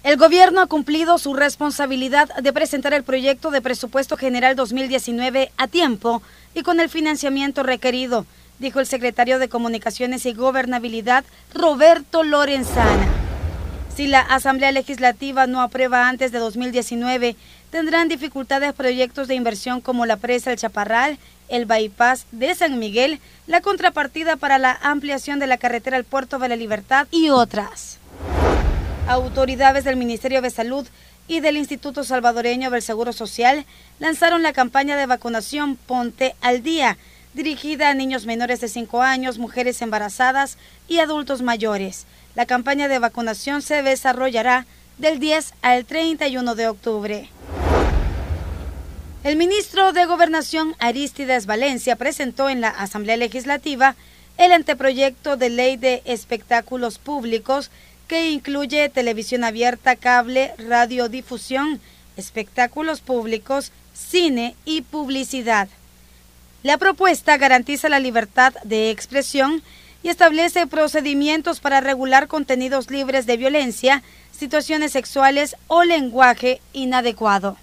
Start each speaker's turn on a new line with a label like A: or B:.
A: El gobierno ha cumplido su responsabilidad de presentar el proyecto de presupuesto general 2019 a tiempo y con el financiamiento requerido, dijo el secretario de Comunicaciones y Gobernabilidad, Roberto Lorenzana. Si la Asamblea Legislativa no aprueba antes de 2019, tendrán dificultades proyectos de inversión como la presa El Chaparral, el bypass de San Miguel, la contrapartida para la ampliación de la carretera al Puerto de la Libertad y otras. Autoridades del Ministerio de Salud y del Instituto Salvadoreño del Seguro Social lanzaron la campaña de vacunación Ponte al Día, dirigida a niños menores de 5 años, mujeres embarazadas y adultos mayores. La campaña de vacunación se desarrollará del 10 al 31 de octubre. El ministro de Gobernación, Arístides Valencia, presentó en la Asamblea Legislativa el anteproyecto de ley de espectáculos públicos que incluye televisión abierta, cable, radiodifusión, espectáculos públicos, cine y publicidad. La propuesta garantiza la libertad de expresión y establece procedimientos para regular contenidos libres de violencia, situaciones sexuales o lenguaje inadecuado.